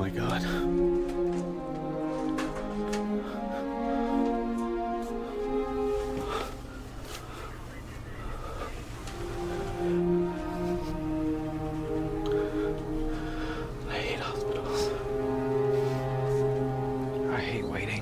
my God. I hate hospitals. I hate waiting.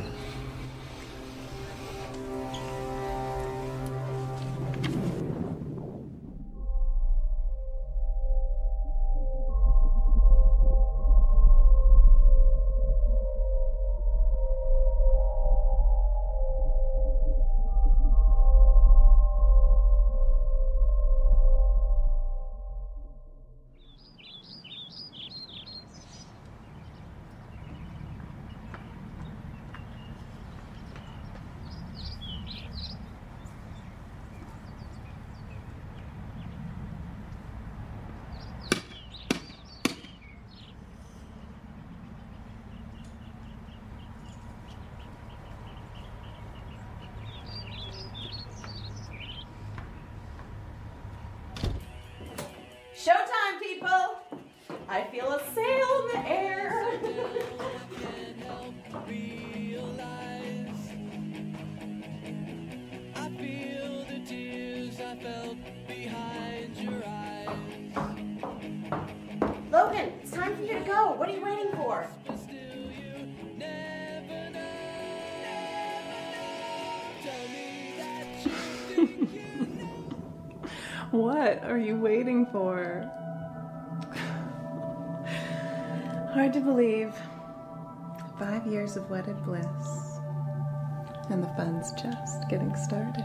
Showtime, people! I feel a sail in the air. I feel the tears I felt behind your eyes. Logan, it's time for you to go. What are you waiting for? But still you never know. Tell me that you think you know. What are you waiting for? Hard to believe. 5 years of wedded bliss. And the fun's just getting started.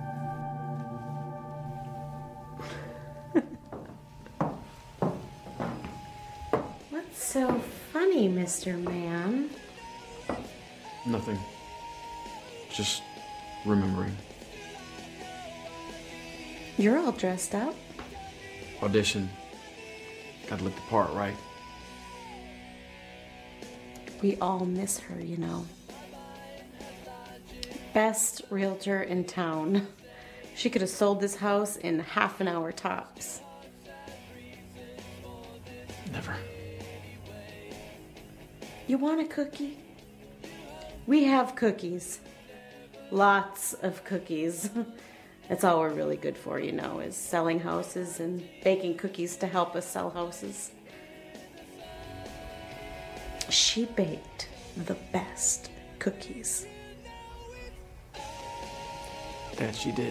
What's so funny, Mr. Man? Nothing. Just remembering. You're all dressed up. Audition. Gotta look the part, right? We all miss her, you know. Best realtor in town. She could have sold this house in half an hour tops. Never. You want a cookie? We have cookies. Lots of cookies. That's all we're really good for, you know, is selling houses and baking cookies to help us sell houses. She baked the best cookies. That she did.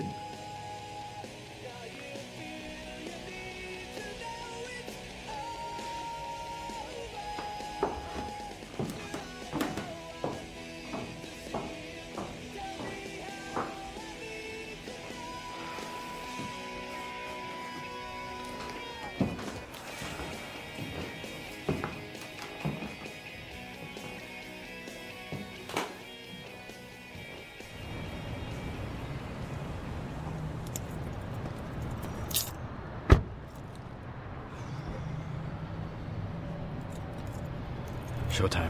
Showtime.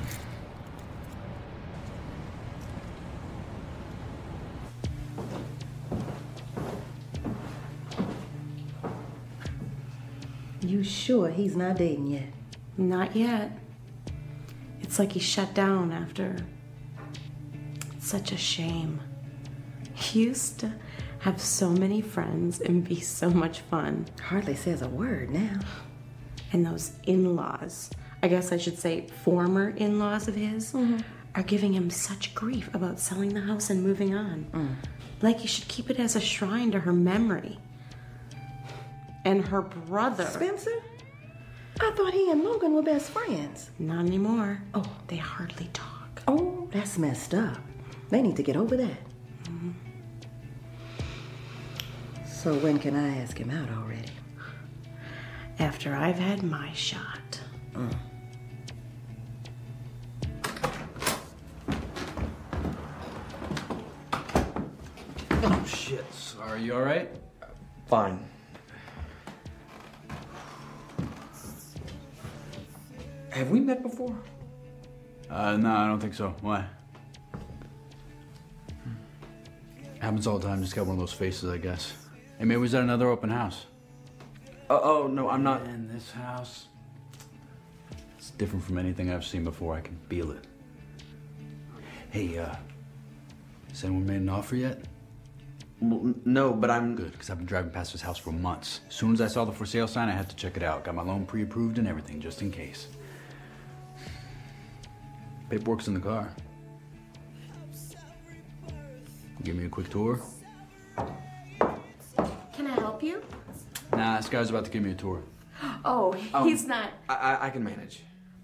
You sure he's not dating yet? Not yet. It's like he shut down after. It's such a shame. He used to have so many friends and be so much fun. Hardly says a word now. And those in-laws, I guess I should say former in-laws of his, are giving him such grief about selling the house and moving on. Like he should keep it as a shrine to her memory. And her brother. Spencer? I thought he and Logan were best friends. Not anymore. Oh, they hardly talk. Oh, that's messed up. They need to get over that. So when can I ask him out already? After I've had my shot. Oh, shit. Sorry, you alright? Fine. Have we met before? No, I don't think so. Why? Happens all the time. Just got one of those faces, I guess. Hey, maybe was at another open house? Oh, no, I'm not. In this house, It's different from anything I've seen before. I can feel it. Hey, has anyone made an offer yet? Well, no, but I'm... Good, because I've been driving past this house for months. As soon as I saw the for sale sign, I had to check it out. Got my loan pre-approved and everything, just in case. Paperwork's in the car. Give me a quick tour. Can I help you? Nah, this guy's about to give me a tour. Oh, he's not. I can manage.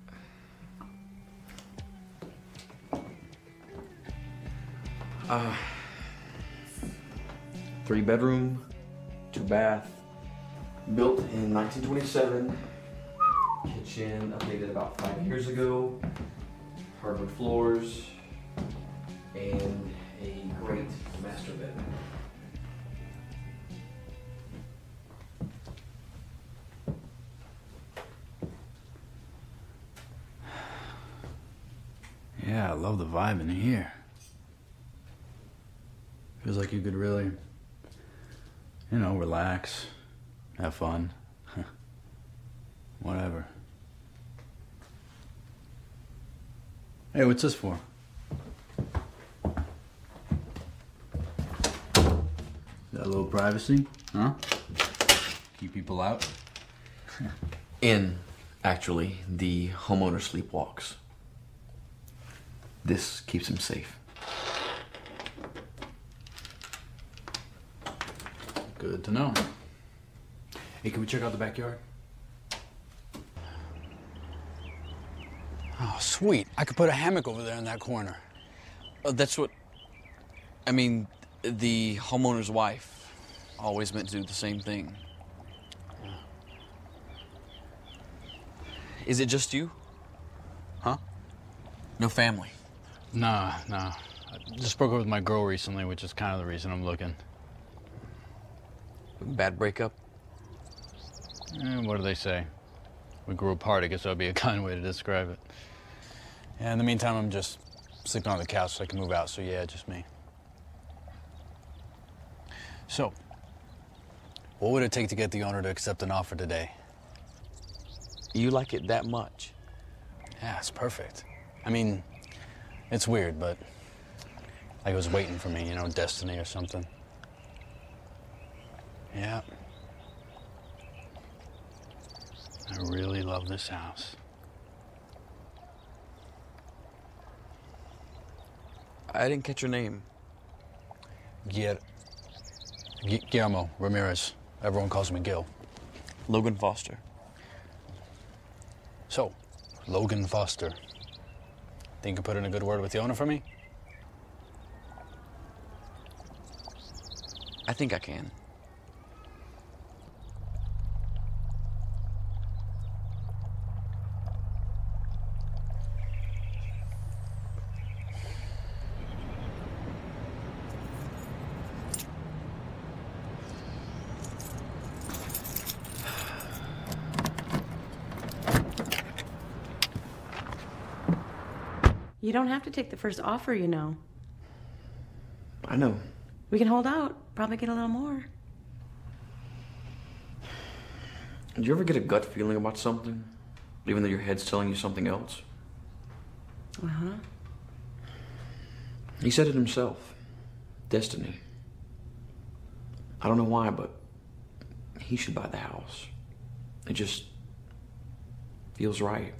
Three bedroom, 2 bath, built in 1927. Kitchen updated about 5 years ago. Hardwood floors, and a great master bedroom. Yeah, I love the vibe in here. Feels like you could really, you know, relax, have fun, whatever. Hey, what's this for? Got a little privacy, huh? Keep people out? In, actually, the homeowner sleepwalks. This keeps him safe. Good to know. Hey, can we check out the backyard? Oh, sweet. I could put a hammock over there in that corner. That's what... I mean, the homeowner's wife always meant to do the same thing. Is it just you? Huh? No family? Nah. I just broke up with my girl recently, which is kind of the reason I'm looking. Bad breakup? What do they say? We grew apart. I guess that would be a kind way to describe it. Yeah, in the meantime, I'm just sleeping on the couch so I can move out. So yeah, just me. So, what would it take to get the owner to accept an offer today? You like it that much? Yeah, it's perfect. I mean, it's weird, but like it was waiting for me, you know, destiny or something. Yeah. I really love this house. I didn't catch your name. Guillermo Ramirez. Everyone calls me Gil. Logan Foster. So, Logan Foster. Think you put in a good word with the owner for me? I think I can. You don't have to take the first offer, you know. I know. We can hold out, probably get a little more. Did you ever get a gut feeling about something, even though your head's telling you something else? Uh-huh. He said it himself. Destiny. I don't know why, but he should buy the house. It just feels right.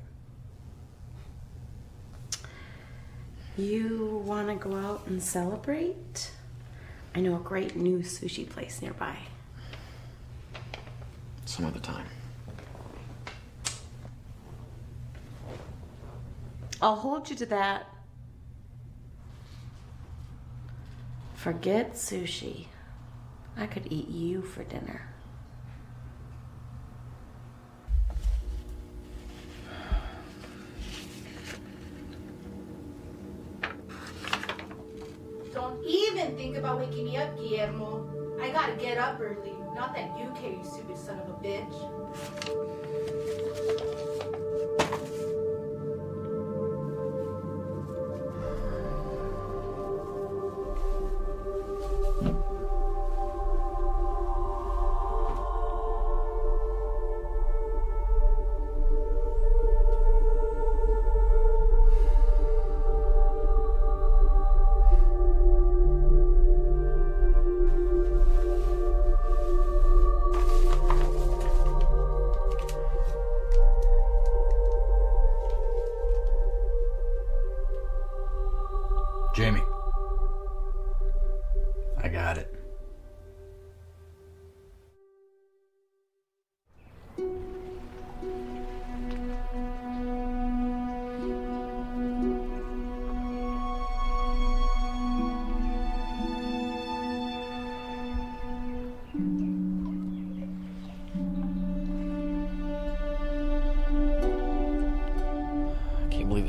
You want to go out and celebrate? I know a great new sushi place nearby. Some other time. I'll hold you to that. Forget sushi. I could eat you for dinner. Don't even think about waking me up, Guillermo. I gotta get up early. Not that you care, you stupid son of a bitch.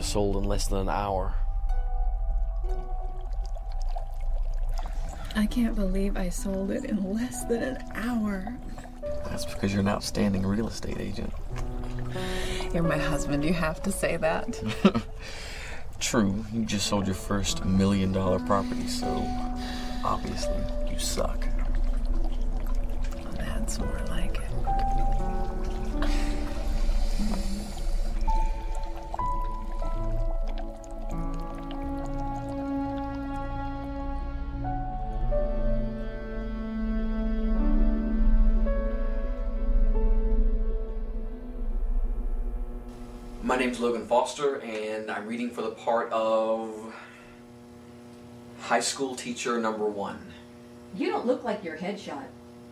have sold in less than an hour. I can't believe I sold it in less than an hour. That's because you're an outstanding real estate agent. You're my husband, you have to say that. True, you just sold your first $1 million property, so obviously you suck. That's more like it. My name's Logan Foster, and I'm reading for the part of high school teacher number 1. You don't look like your headshot.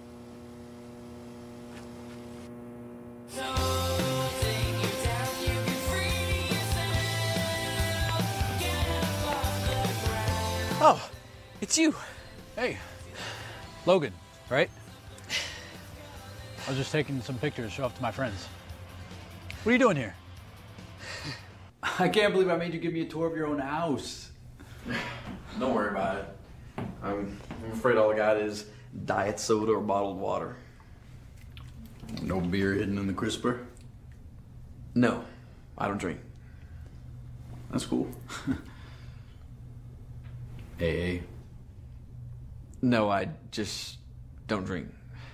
Oh, it's you. Hey, Logan, right? I was just taking some pictures to show off to my friends. What are you doing here? I can't believe I made you give me a tour of your own house. Don't worry about it. I'm afraid all I got is diet soda or bottled water. No beer hidden in the crisper? No, I don't drink. That's cool. AA? No, I just don't drink.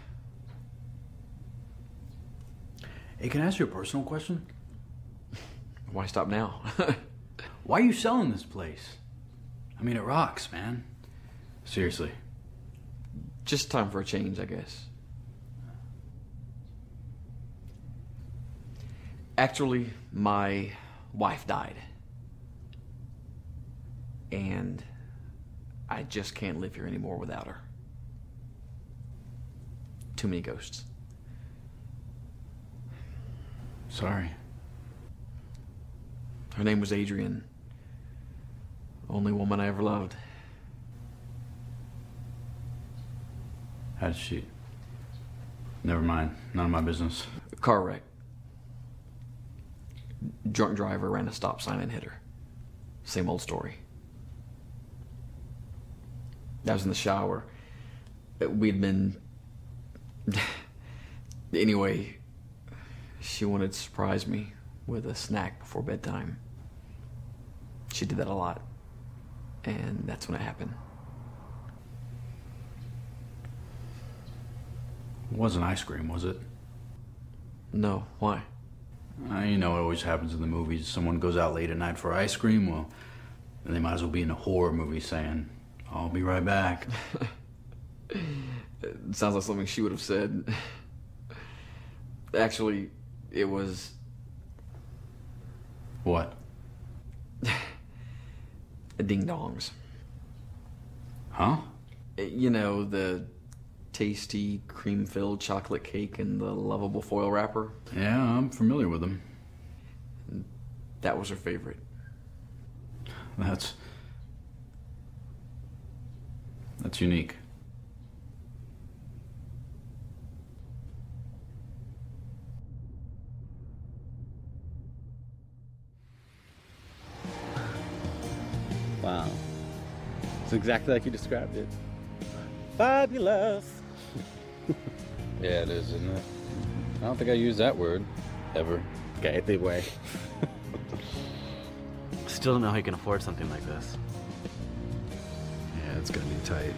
Hey, can I ask you a personal question? Why stop now? Why are you selling this place? I mean, it rocks, man. Seriously. Just time for a change, I guess. Actually, my wife died. And I just can't live here anymore without her. Too many ghosts. Sorry. Her name was Adrian. Only woman I ever loved. How did she... Never mind. None of my business. Car wreck. Drunk driver ran a stop sign and hit her. Same old story. I was in the shower. We'd been... Anyway, she wanted to surprise me with a snack before bedtime. She did that a lot. And that's when it happened. It wasn't ice cream, was it? No, why? You know, it always happens in the movies. Someone goes out late at night for ice cream, well, then they might as well be in a horror movie saying, I'll be right back. It sounds like something she would have said. Actually, it was... What? Ding-dongs. Huh? You know, the tasty cream-filled chocolate cake in the lovable foil wrapper? Yeah, I'm familiar with them. That was her favorite. That's unique. Wow. It's exactly like you described it. Fabulous. Yeah, it is, isn't it? I don't think I use that word, ever. Okay, anyway. Still don't know how you can afford something like this. Yeah, it's gonna be tight.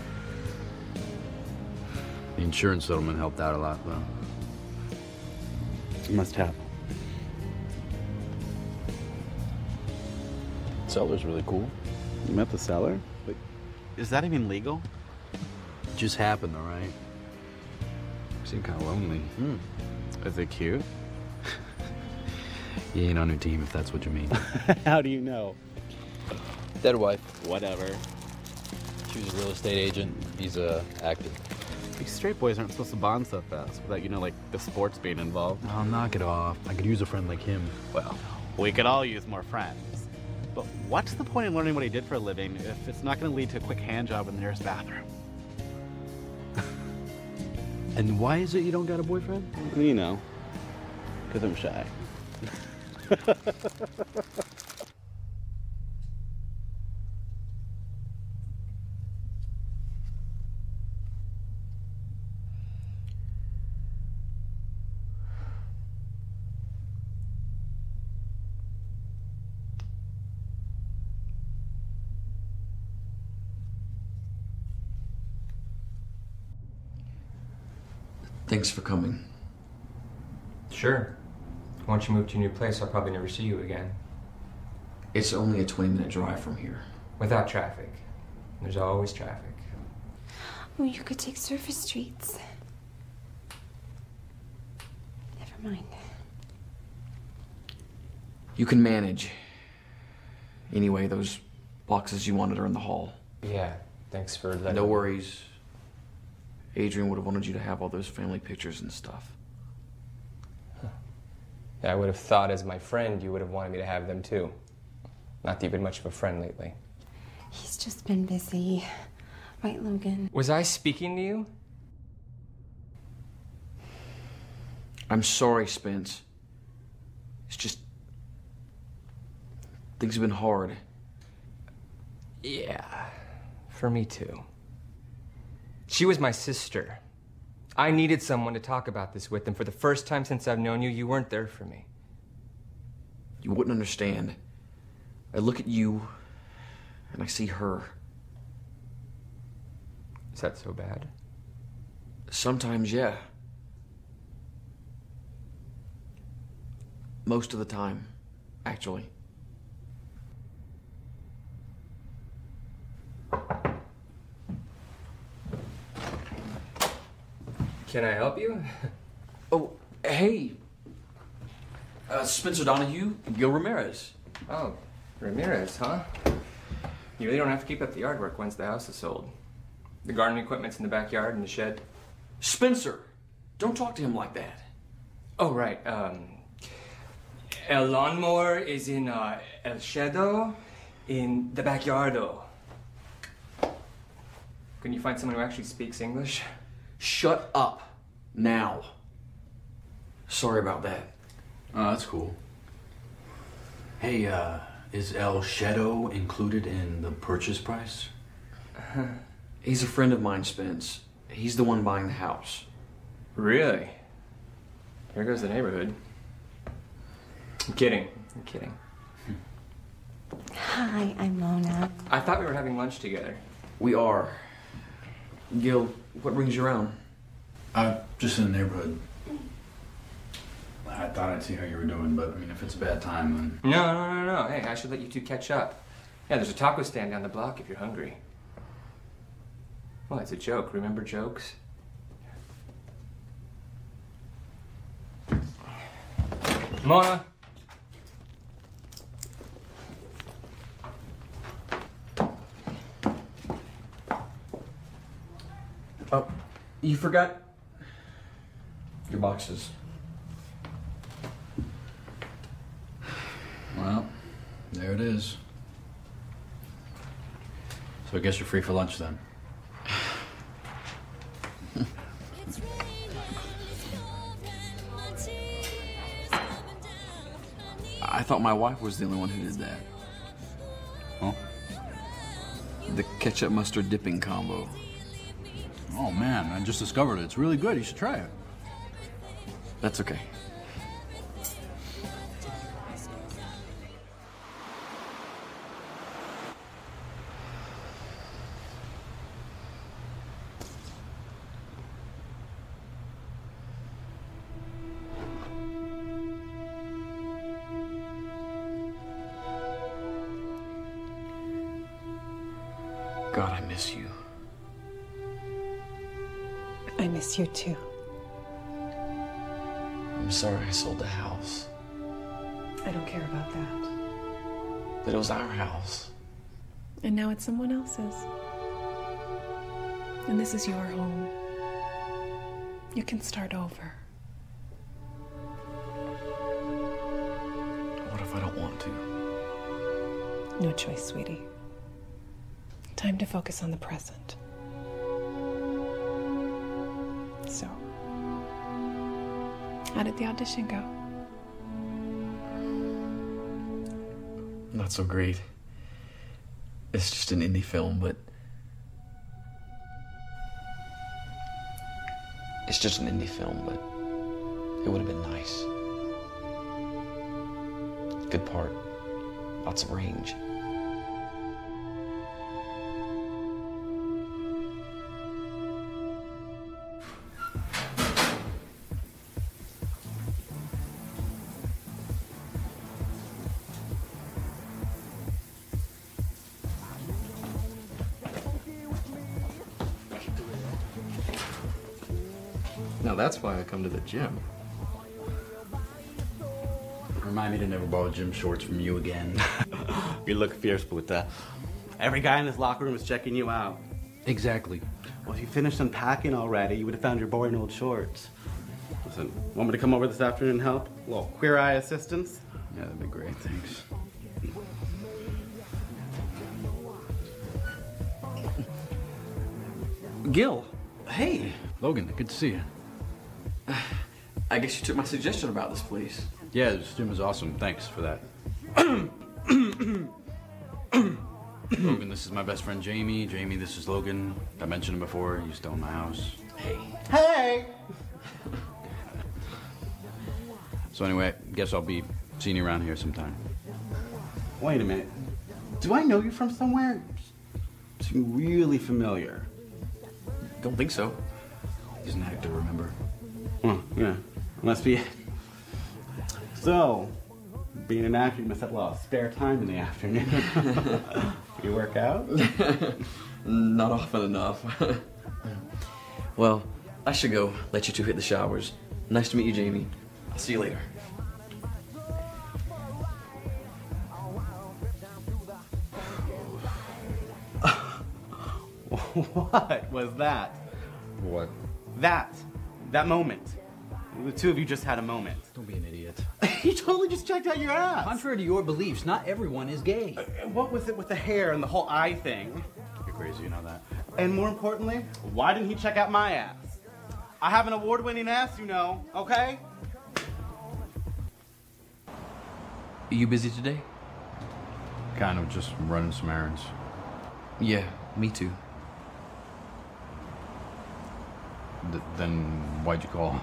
The insurance settlement helped out a lot, though. You must have. Seller's really cool. You met the seller? Wait, is that even legal? It just happened, though, right? You seem kind of lonely. Is it cute? He ain't on your team, if that's what you mean. How do you know? Dead wife. Whatever. She was a real estate agent. He's a actor. These straight boys aren't supposed to bond so fast without, you know, like the sports being involved. Oh, knock it off. I could use a friend like him. Well, we could all use more friends. But what's the point in learning what he did for a living if it's not going to lead to a quick hand job in the nearest bathroom? And why is it you don't got a boyfriend? You know, because I'm shy. Thanks for coming. Sure. Once you move to a new place, I'll probably never see you again. It's only a 20-minute drive from here. Without traffic. There's always traffic. Oh, you could take surface streets. Never mind. You can manage. Anyway, those boxes you wanted are in the hall. Yeah, thanks for letting No worries. Adrian would have wanted you to have all those family pictures and stuff. Yeah, I would have thought as my friend you would have wanted me to have them too. Not that you've been much of a friend lately. He's just been busy. Right, Logan? Was I speaking to you? I'm sorry, Spence. It's just... things have been hard. Yeah, for me too. She was my sister. I needed someone to talk about this with, and for the first time since I've known you, you weren't there for me. You wouldn't understand. I look at you, and I see her. Is that so bad? Sometimes, yeah. Most of the time, actually. Can I help you? Oh, hey. Spencer Donahue, Gil Ramirez. Oh, Ramirez, huh? You really don't have to keep up the yard work once the house is sold. The gardening equipment's in the backyard in the shed. Spencer, don't talk to him like that. Oh, right. El lawnmower is in El Shedo in the backyardo. Can you find someone who actually speaks English? Shut up. Now. Sorry about that. Oh, that's cool. Hey, is El Shadow included in the purchase price? He's a friend of mine, Spence. He's the one buying the house. Really? Here goes the neighborhood. I'm kidding. I'm kidding. Hi, I'm Mona. I thought we were having lunch together. We are. Gil, what brings you around? Just in the neighborhood. I thought I'd see how you were doing, but I mean, if it's a bad time, then... No. Hey, I should let you two catch up. Yeah, there's a taco stand down the block if you're hungry. Well, it's a joke. Remember jokes? Mona! Oh, you forgot your boxes. Well, there it is. So I guess you're free for lunch then. I thought my wife was the only one who did that. Huh? The ketchup mustard dipping combo. Oh man, I just discovered it. It's really good. You should try it. That's okay. God, I miss you. I miss you too. I'm sorry I sold the house. I don't care about that. But it was our house. And now it's someone else's. And this is your home. You can start over. What if I don't want to? No choice, sweetie. Time to focus on the present. So, how did the audition go? Not so great. It's just an indie film, but... It's just an indie film, but it would have been nice. Good part. Lots of range. Now that's why I come to the gym. Remind me to never borrow gym shorts from you again. You look fierce, Buta. Every guy in this locker room is checking you out. Exactly. Well, if you finished unpacking already, you would have found your boring old shorts. Listen, want me to come over this afternoon and help? A little queer eye assistance? Yeah, that'd be great, thanks. Gil. Hey. Logan, good to see you. I guess you took my suggestion about this place. Yeah, this gym is awesome. Thanks for that. Logan, this is my best friend Jamie. Jamie, this is Logan. I mentioned him before. He used to own my house. Hey. Hey! So anyway, guess I'll be seeing you around here sometime. Wait a minute. Do I know you from somewhere? You seem really familiar. Don't think so. He's an actor, remember? Oh, yeah. Must be it. So, being an actor, you must have a lot of spare time in the afternoon. You work out? Not often enough. Well, I should go let you two hit the showers. Nice to meet you, Jamie. I'll see you later. What was that? What? That moment. The two of you just had a moment. Don't be an idiot. You totally just checked out your ass. Contrary to your beliefs, not everyone is gay. What was it with the hair and the whole eye thing? You're crazy, you know that. And more importantly, why didn't he check out my ass? I have an award-winning ass, you know, okay? Are you busy today? Kind of just running some errands. Yeah, me too. Then why'd you call?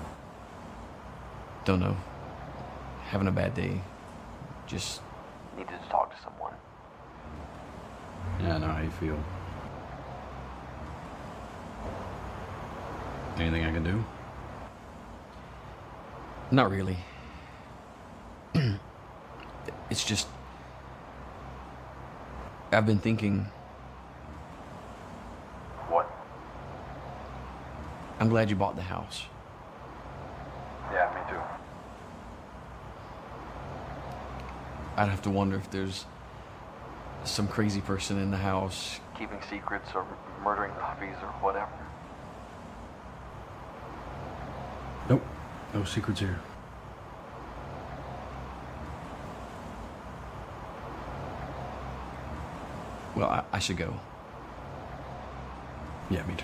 Don't know. Having a bad day. Just needed to talk to someone. Yeah, I know how you feel. Anything I can do? Not really. It's just... I've been thinking... What? I'm glad you bought the house. Yeah, me too. I'd have to wonder if there's some crazy person in the house keeping secrets or murdering puppies or whatever. Nope. No secrets here. Well, I should go. Yeah, me too.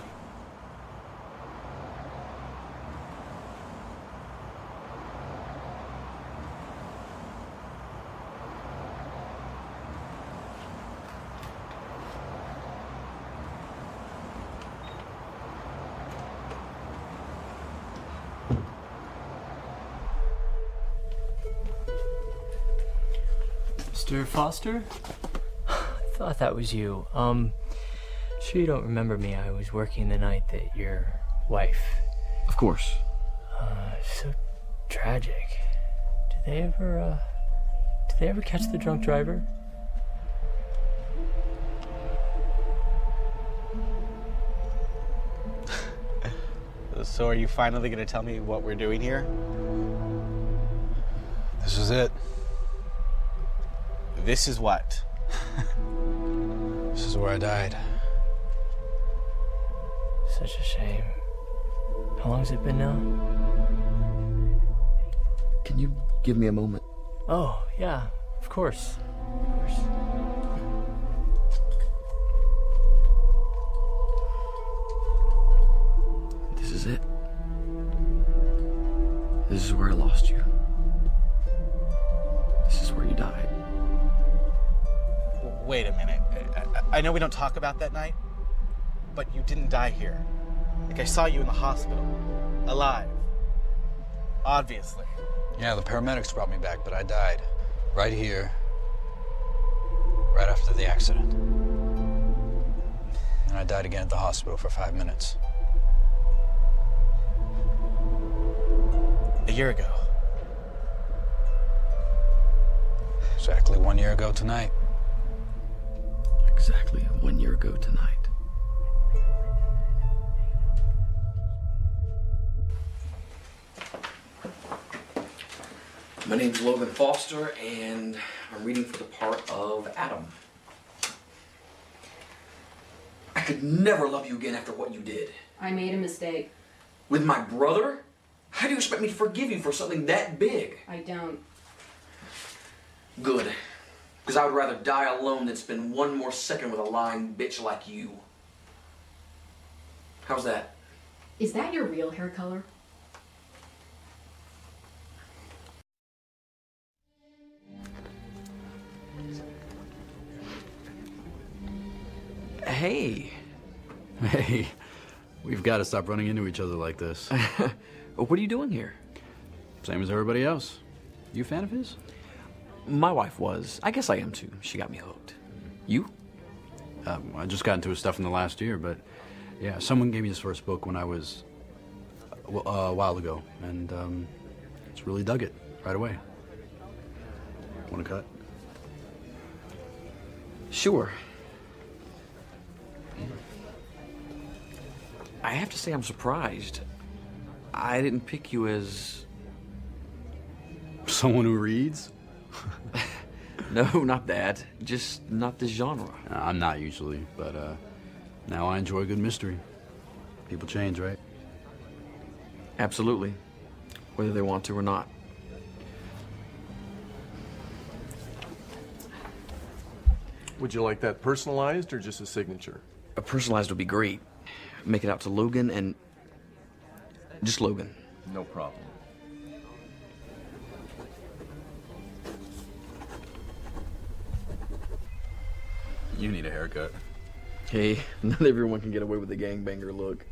Mr. Foster? I thought that was you. Sure you don't remember me. I was working the night that your wife... Of course. So tragic. Did they ever catch the drunk driver? So are you finally going to tell me what we're doing here? This is it. This is what? This is where I died. Such a shame. How long's it been now? Can you give me a moment? Oh, yeah, of course. Of course. This is it. This is where I lost you. This is where you died. Wait a minute. I know we don't talk about that night, but you didn't die here. Like, I saw you in the hospital. Alive. Obviously. Yeah, the paramedics brought me back, but I died. Right here. Right after the accident. And I died again at the hospital for 5 minutes. A year ago. Exactly 1 year ago tonight. Exactly 1 year ago tonight. My name's Logan Foster, and I'm reading for the part of Adam. I could never love you again after what you did. I made a mistake. With my brother? How do you expect me to forgive you for something that big? I don't. Good. Because I would rather die alone than spend one more second with a lying bitch like you. How's that? Is that your real hair color? Hey. Hey, we've got to stop running into each other like this. What are you doing here? Same as everybody else. You a fan of his? My wife was. I guess I am too. She got me hooked. You? I just got into his stuff in the last year, but yeah, someone gave me his first book when I was a while ago, and just really dug it right away. Want to cut? Sure. I have to say I'm surprised. I didn't pick you as... Someone who reads? No, not that. Just not this genre. I'm not usually, but now I enjoy good mystery. People change, right? Absolutely. Whether they want to or not. Would you like that personalized or just a signature? A personalized would be great. Make it out to Logan and... just Logan. No problem. You need a haircut. Hey, not everyone can get away with the gangbanger look.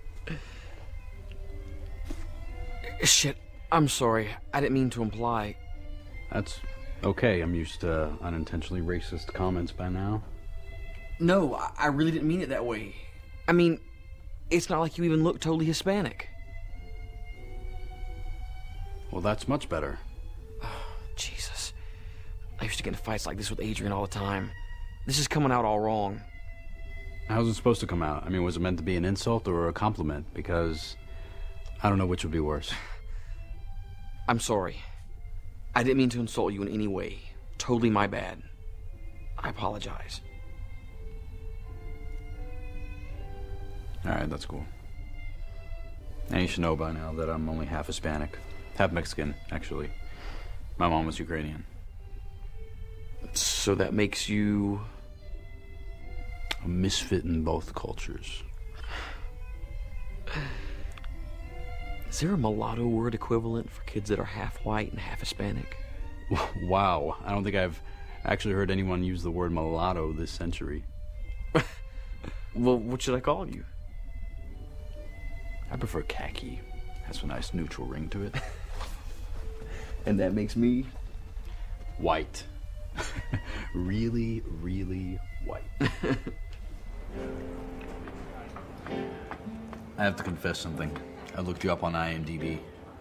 Shit, I'm sorry. I didn't mean to imply. That's okay. I'm used to unintentionally racist comments by now. No, I really didn't mean it that way. I mean, it's not like you even look totally Hispanic. Well, that's much better. Oh, Jesus. I used to get in fights like this with Adrian all the time. This is coming out all wrong. How's it supposed to come out? I mean, was it meant to be an insult or a compliment? Because I don't know which would be worse. I'm sorry. I didn't mean to insult you in any way. Totally my bad. I apologize. Alright, that's cool. And you should know by now that I'm only half Hispanic. Half Mexican, actually. My mom was Ukrainian. So that makes you... a misfit in both cultures. Is there a mulatto word equivalent for kids that are half white and half Hispanic? Wow, I don't think I've actually heard anyone use the word mulatto this century. Well, what should I call you? I prefer khaki. Has a nice neutral ring to it. And that makes me? White. Really, really white. I have to confess something. I looked you up on IMDb.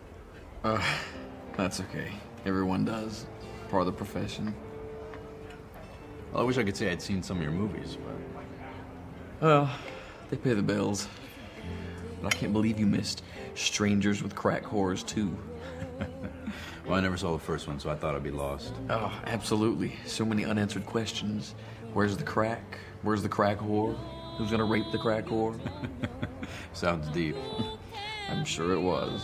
That's okay. Everyone does. Part of the profession. Well, I wish I could say I'd seen some of your movies, but... Well, they pay the bills. But I can't believe you missed Strangers with Crack Whores too. Well, I never saw the first one, so I thought I'd be lost. Oh, absolutely. So many unanswered questions. Where's the crack? Where's the crack whore? Who's gonna rape the crack whore? Sounds deep. I'm sure it was.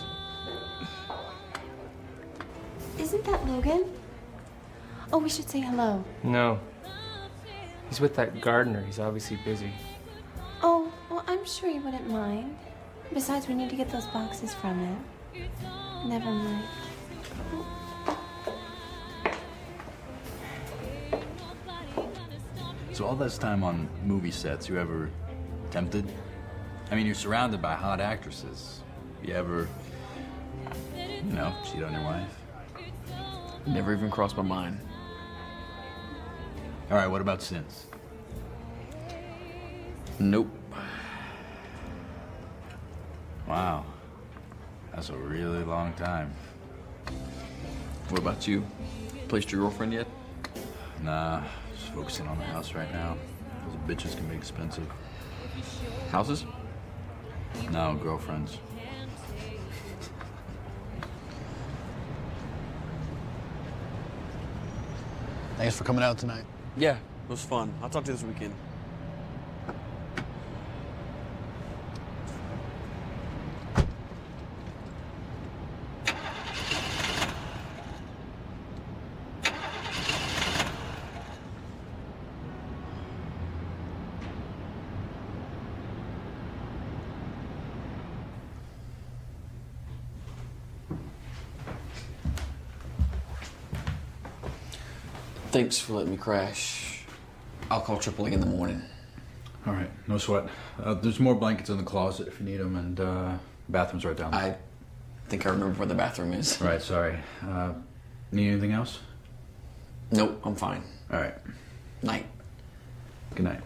Isn't that Logan? Oh, we should say hello. No. He's with that gardener. He's obviously busy. Oh, well, I'm sure you wouldn't mind. Besides, we need to get those boxes from it. Never mind. So all this time on movie sets, you ever tempted? I mean, you're surrounded by hot actresses. You ever, you know, cheat on your wife? Never even crossed my mind. All right, what about since? Nope. Wow. That's a really long time. What about you? Placed your girlfriend yet? Nah, just focusing on the house right now. Those bitches can be expensive. Houses? No, girlfriends. Thanks for coming out tonight. Yeah, it was fun. I'll talk to you this weekend. Thanks for letting me crash. I'll call AAA in the morning. All right, no sweat. There's more blankets in the closet if you need them, and bathroom's right down there. I think I remember where the bathroom is. Right, sorry. Need anything else? Nope, I'm fine. All right. Night. Good night.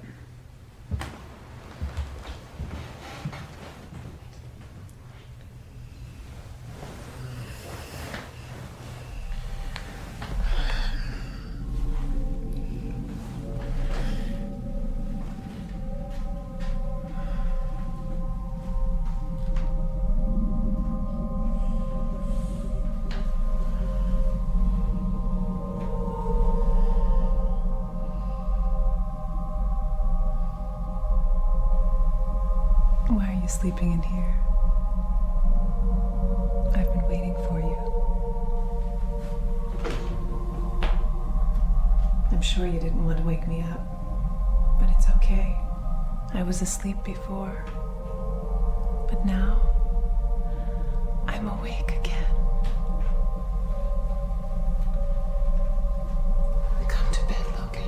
Why are you sleeping in here? I've been waiting for you. I'm sure you didn't want to wake me up, but it's okay. I was asleep before, but now I'm awake again. Come to bed, Logan.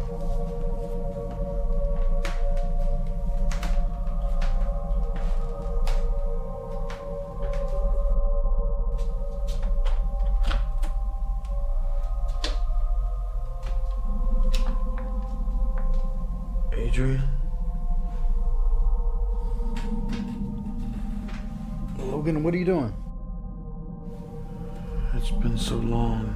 Adrian? Logan, what are you doing? It's been so long.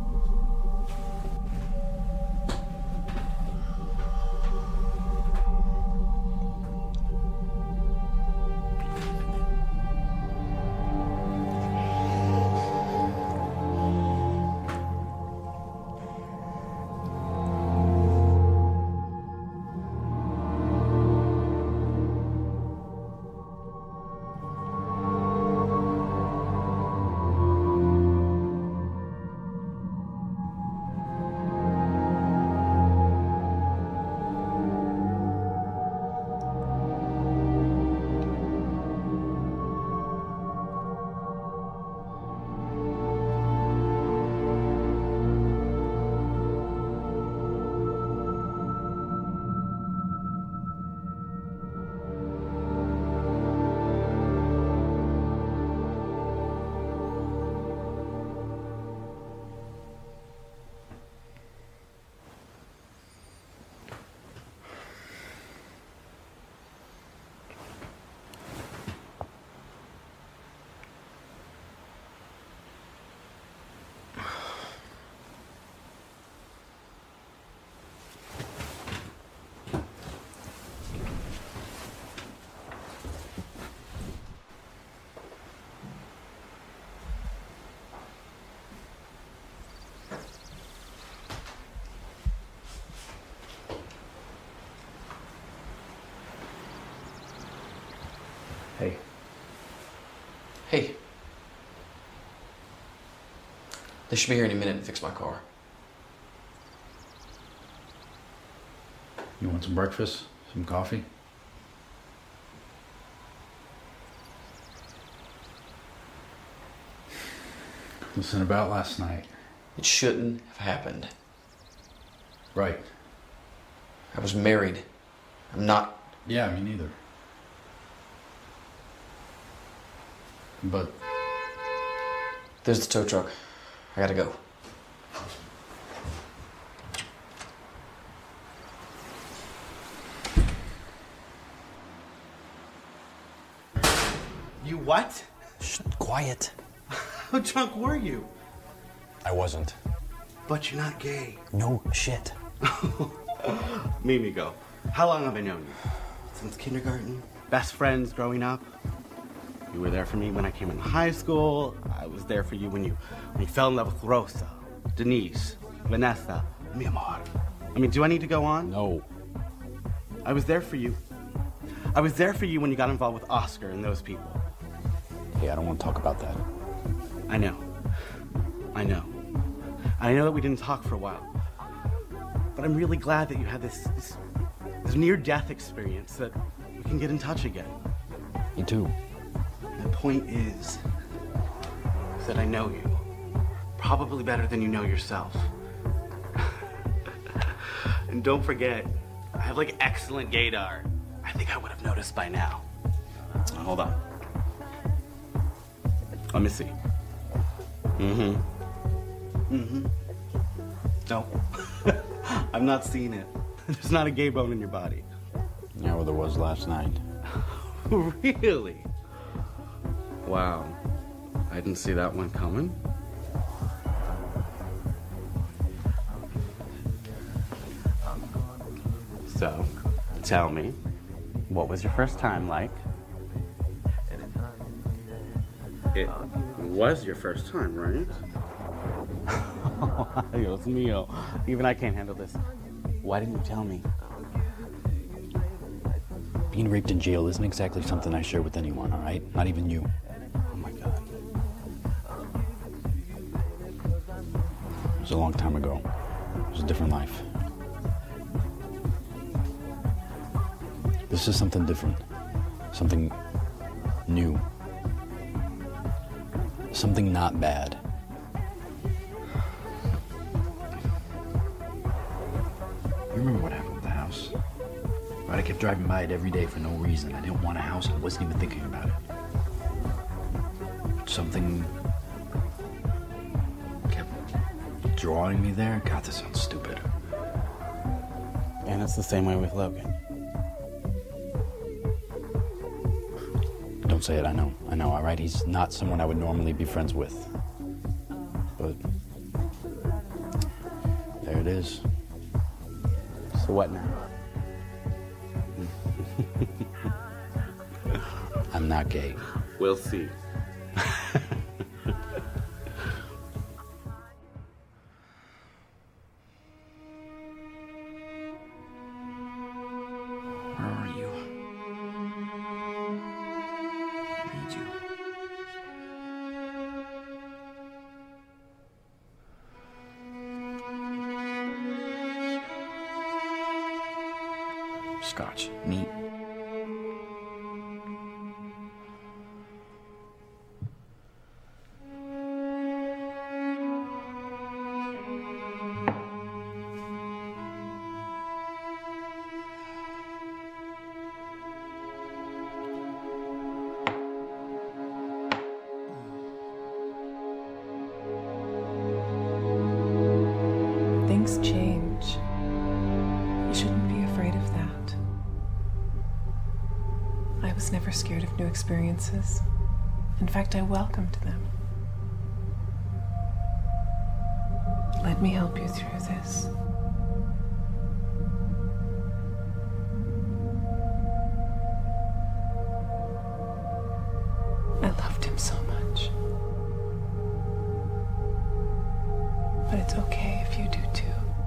Hey. Hey. They should be here any minute to fix my car. You want some breakfast? Some coffee? Listen, about last night. It shouldn't have happened. Right. I was married. I'm not... Yeah, me neither. But... There's the tow truck. I gotta go. You what? Shh, quiet. How drunk were you? I wasn't. But you're not gay. No shit. Mimigo, how long have I known you? Since kindergarten? Best friends growing up? You were there for me when I came in high school. I was there for you when you fell in love with Rosa, Denise, Vanessa, Mi amor. I mean, do I need to go on? No. I was there for you. I was there for you when you got involved with Oscar and those people. Hey, I don't want to talk about that. I know. I know. I know that we didn't talk for a while. But I'm really glad that you had this near-death experience, that we can get in touch again. Me too. The point is that I know you. Probably better than you know yourself. And don't forget, I have like excellent gaydar. I think I would have noticed by now. Hold on. Let me see. No. I'm not seeing it. There's not a gay bone in your body. Yeah, well, there was last night. Really? Wow. I didn't see that one coming. So, tell me, what was your first time like? It was your first time, right? Dios mío. Even I can't handle this. Why didn't you tell me? Being raped in jail isn't exactly something I share with anyone, all right? Not even you. Oh my God. It was a long time ago. It was a different life. This is something different. Something new. Something not bad. You remember what happened with the house? Right, I kept driving by it every day for no reason. I didn't want a house. I wasn't even thinking about it. Something kept drawing me there. God, this sounds stupid. And it's the same way with Logan. Don't say it, I know, all right? He's not someone I would normally be friends with. But there it is. So what now? I'm not gay. We'll see. Where are you? I need you. Scotch, neat. Things change. You shouldn't be afraid of that. I was never scared of new experiences. In fact, I welcomed them. Let me help you through this. I loved him so much. But it's okay if you do too.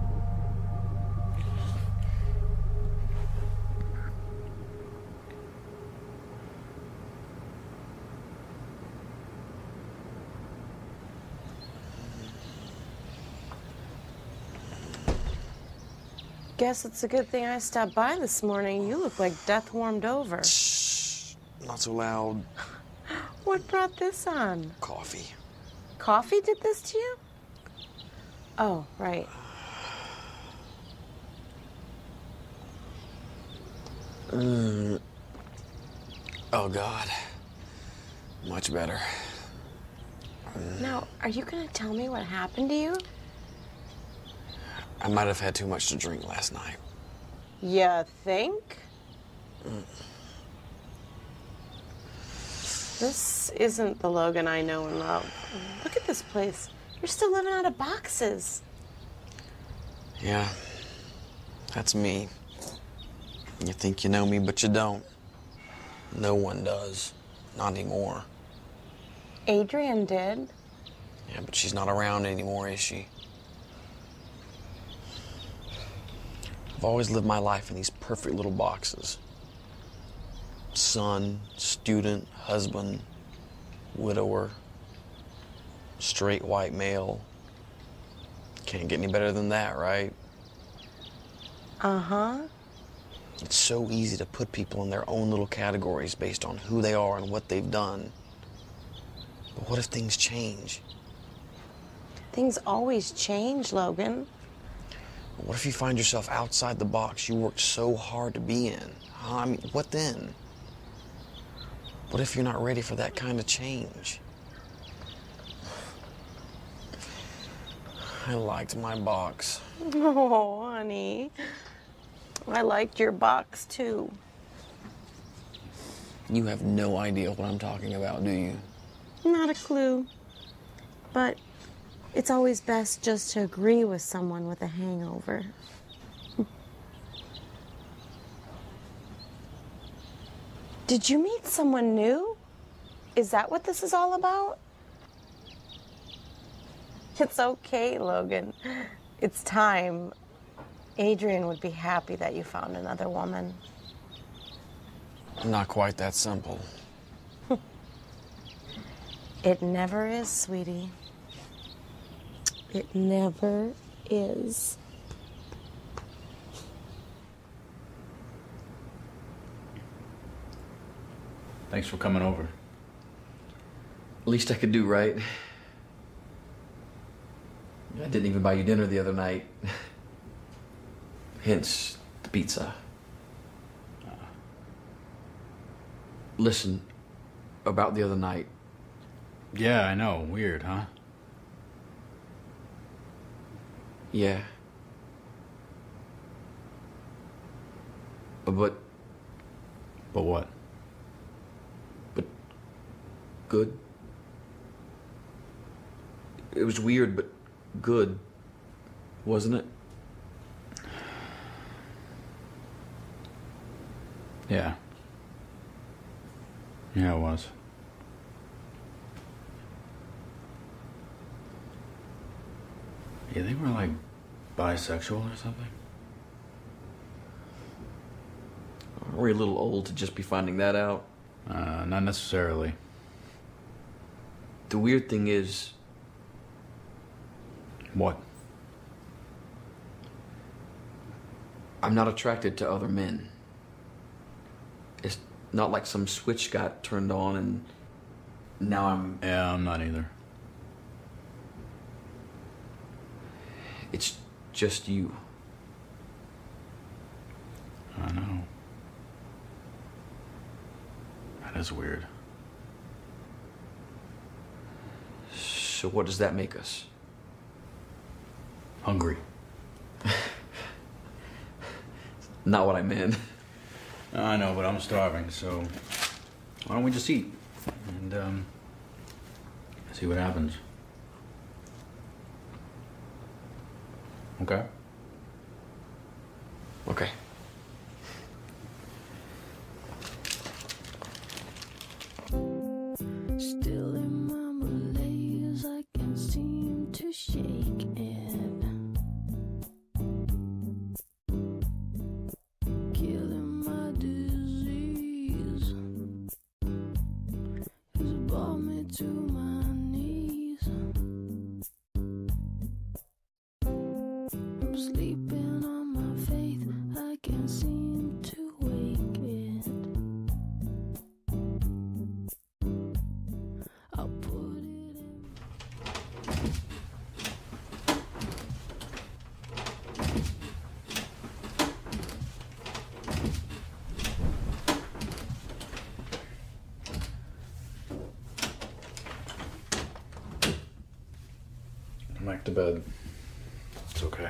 Guess it's a good thing I stopped by this morning. You look like death warmed over. Not so loud. What brought this on? Coffee. Coffee did this to you? Oh, right. Oh, God. Much better. Now, are you gonna tell me what happened to you? I might have had too much to drink last night. You think? This isn't the Logan I know and love. Look at this place. You're still living out of boxes. Yeah, that's me. You think you know me, but you don't. No one does. Not anymore. Adrian did. Yeah, but she's not around anymore, is she? always lived my life in these perfect little boxes. Son, student, husband, widower, straight white male. Can't get any better than that, right? Uh-huh. It's so easy to put people in their own little categories based on who they are and what they've done. But what if things change? Things always change, Logan. What if you find yourself outside the box you worked so hard to be in? Huh? I mean, what then? What if you're not ready for that kind of change? I liked my box. Oh, honey. I liked your box, too. You have no idea what I'm talking about, do you? Not a clue. But it's always best just to agree with someone with a hangover. Did you meet someone new? Is that what this is all about? It's okay, Logan. It's time. Adrian would be happy that you found another woman. Not quite that simple. It never is, sweetie. It never is. Thanks for coming over. Least I could do, right? I didn't even buy you dinner the other night. Hence the pizza. Listen, about the other night. Yeah, I know. Weird, huh? Yeah. But what? But good. It was weird, but good, wasn't it? Yeah. Yeah, it was. Yeah, they were like bisexual or something. Are we a little old to just be finding that out? Not necessarily. The weird thing is... What? I'm not attracted to other men. It's not like some switch got turned on and now I'm... Yeah, I'm not either. It's just you. I know. That is weird. So what does that make us? Hungry. Not what I meant. I know, but I'm starving, so why don't we just eat and see what happens? Okay? Okay. Still in my malaise, I can't seem to shake it. Killing my disease has brought me to my knees. I'm sleeping on my faith, I can't seem to wake it. I'll put it in. Come back to bed. It's okay.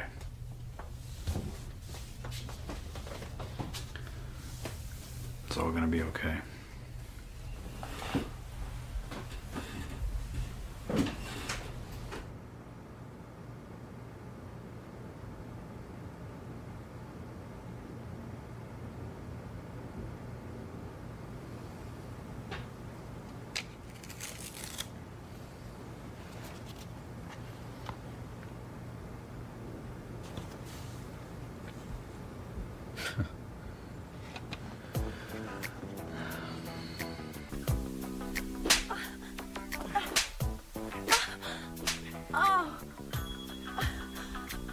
It's all gonna be okay.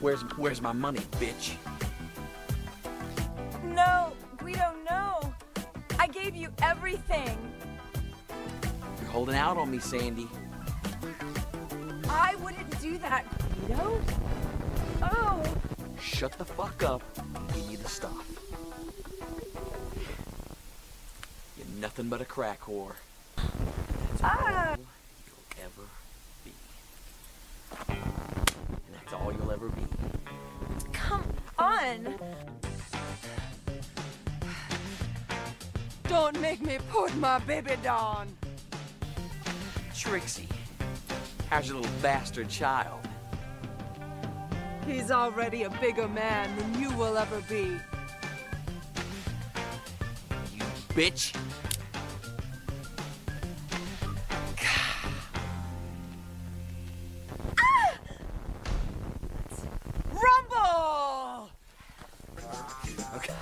Where's my money, bitch? No, Guido, no. I gave you everything. You're holding out on me, Sandy. I wouldn't do that, Guido. Oh. Shut the fuck up and give me the stuff. You're nothing but a crack whore. That's all you'll ever be. And that's all you'll ever be. Come on. Don't make me put my baby down. Trixie, how's your little bastard child? He's already a bigger man than you will ever be. You bitch. Rumble! Okay.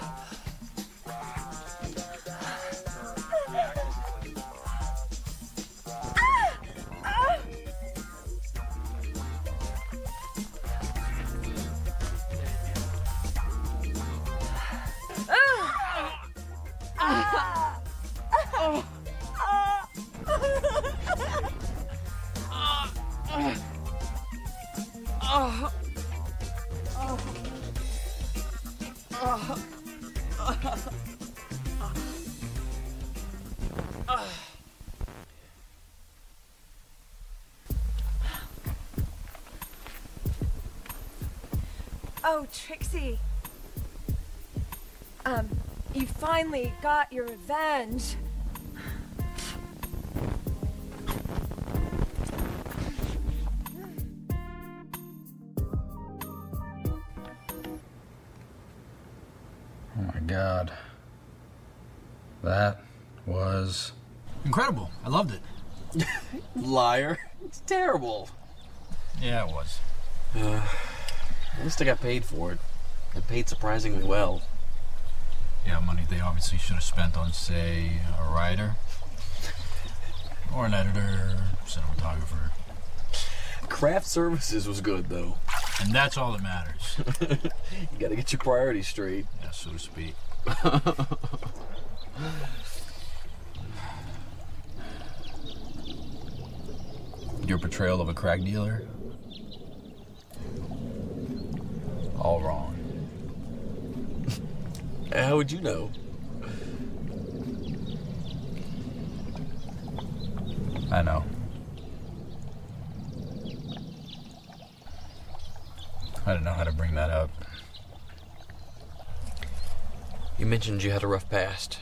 Oh, Trixie. You finally got your revenge. Oh my God. That was incredible. I loved it. Liar. It's terrible. Yeah, it was. At least I got paid for it. I paid surprisingly well. Yeah, money they obviously should have spent on, say, a writer, or an editor, cinematographer. Craft services was good, though. And that's all that matters. You gotta get your priorities straight. Yeah, so to speak. Your portrayal of a crack dealer? All wrong. How would you know? I know. I didn't know how to bring that up. You mentioned you had a rough past.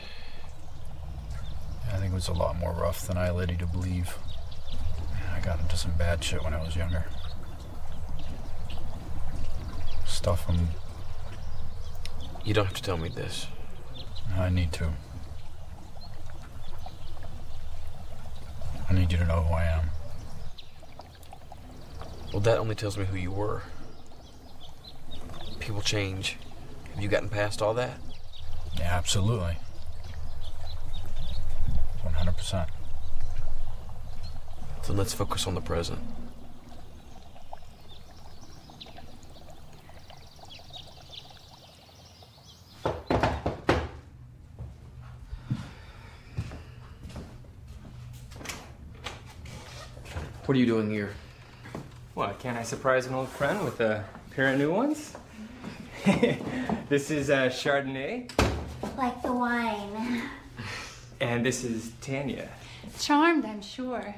I think it was a lot more rough than I led you to believe. I got into some bad shit when I was younger. Stuff You don't have to tell me this. I need to. I need you to know who I am. Well, that only tells me who you were. People change. Have you gotten past all that? Yeah, absolutely. 100%. Then let's focus on the present. What are you doing here? What, can't I surprise an old friend with a pair of new ones? This is Chardonnay. Like the wine. And this is Tanya. Charmed, I'm sure.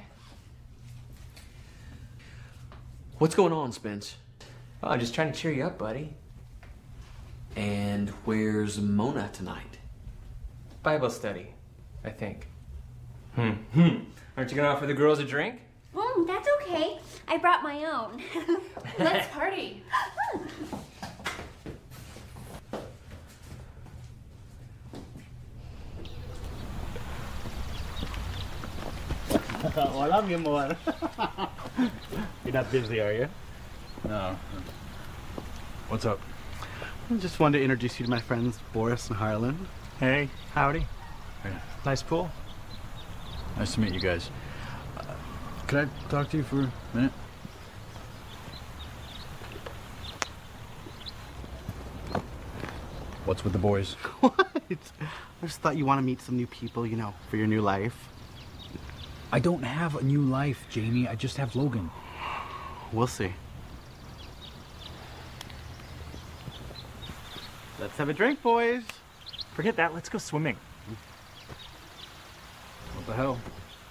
What's going on, Spence? Oh, I'm just trying to cheer you up, buddy. And where's Mona tonight? Bible study, I think. Aren't you gonna offer the girls a drink? That's okay. I brought my own. Let's party. Hola, mi amor. You're not busy, are you? No. What's up? I just wanted to introduce you to my friends Boris and Harlan. Hey, howdy. Hey. Nice pool. Nice to meet you guys. Could I talk to you for a minute? What's with the boys? What? I just thought you want to meet some new people, you know, for your new life. I don't have a new life, Jamie. I just have Logan. We'll see. Let's have a drink, boys. Forget that. Let's go swimming. What the hell?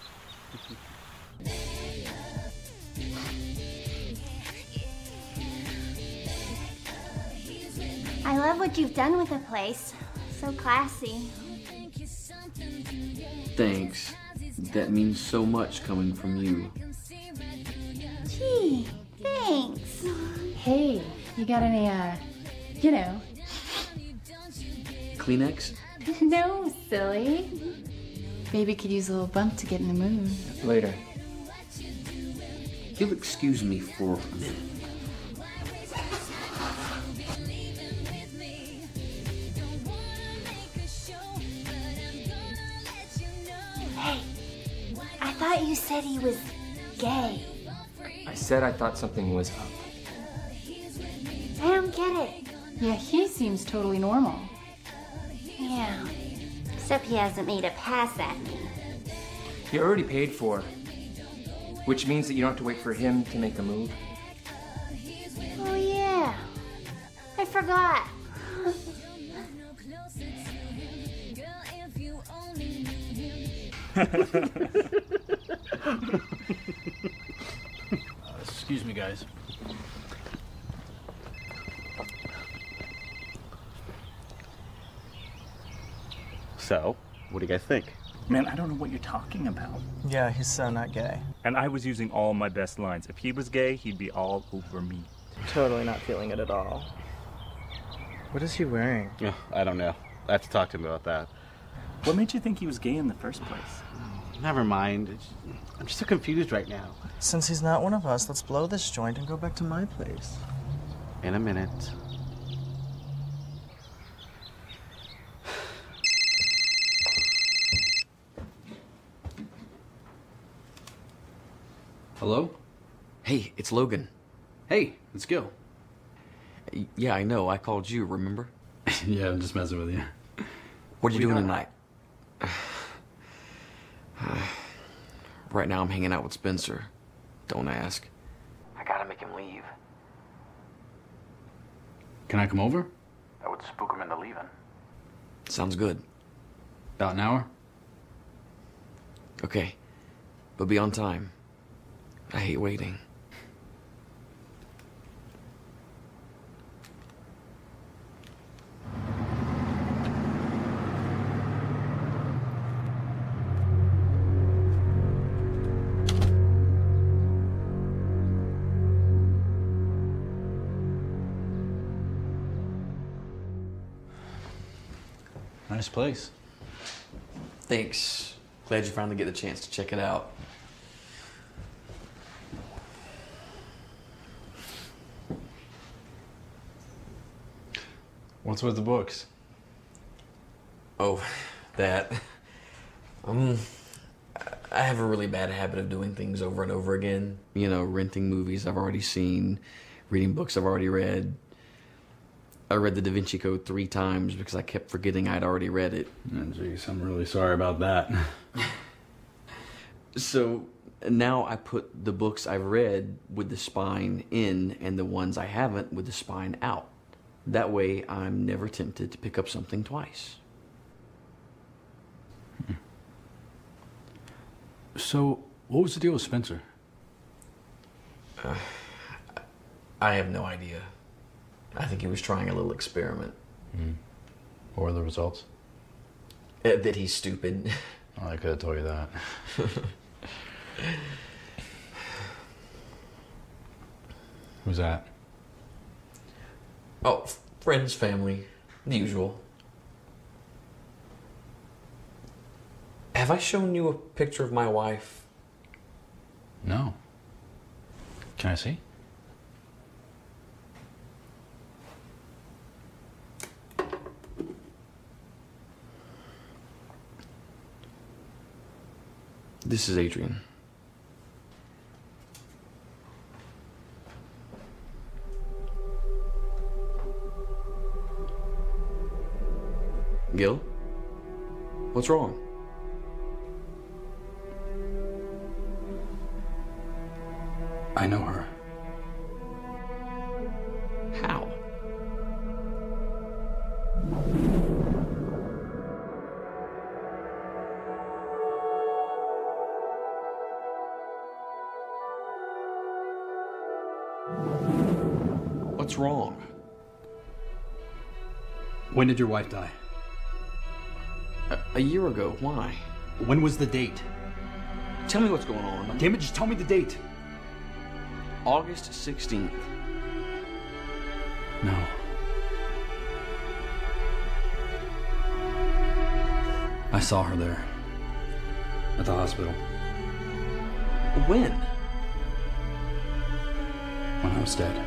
I love what you've done with the place. So classy. Thanks. That means so much coming from you. Gee, thanks. Hey, you got any, you know. Kleenex? No, silly. Baby could use a little bump to get in the mood. Later. You'll excuse me for a minute. Hey, I thought you said he was gay. I said I thought something was up. I don't get it. Yeah, he seems totally normal. Yeah, except he hasn't made a pass at me. You're already paid for, which means that you don't have to wait for him to make a move. Oh yeah, I forgot. Excuse me, guys. So, what do you guys think? Man, I don't know what you're talking about. Yeah, he's so not gay. And I was using all my best lines. If he was gay, he'd be all over me. Totally not feeling it at all. What is he wearing? Yeah, I don't know. I have to talk to him about that. What made you think he was gay in the first place? Never mind. I'm just so confused right now. Since he's not one of us, let's blow this joint and go back to my place. In a minute. Hello? Hey, it's Logan. Hey, it's Gil. Yeah, I know. I called you, remember? Yeah, I'm just messing with you. What are you doing tonight? Right now I'm hanging out with Spencer. Don't ask. I gotta make him leave. Can I come over? That would spook him into leaving. Sounds good. About an hour? Okay. But be on time. I hate waiting. Nice place. Thanks. Glad you finally get the chance to check it out. What's with the books? Oh, that. I have a really bad habit of doing things over and over again. You know, renting movies I've already seen, reading books I've already read. I read The Da Vinci Code 3 times because I kept forgetting I'd already read it. Oh, jeez, I'm really sorry about that. So now I put the books I've read with the spine in and the ones I haven't with the spine out. That way I'm never tempted to pick up something twice. So, what was the deal with Spencer? I have no idea. I think he was trying a little experiment. What were the results? That he's stupid. Oh, I could have told you that. Who's that? Oh, friends, family, the usual. Have I shown you a picture of my wife? No. Can I see? This is Adrian. Gil? What's wrong? I know her. How? What's wrong? When did your wife die? A year ago. Why? When was the date? Tell me what's going on. Damn it, just tell me the date. August 16th. No. I saw her there. At the hospital. When? When I was dead.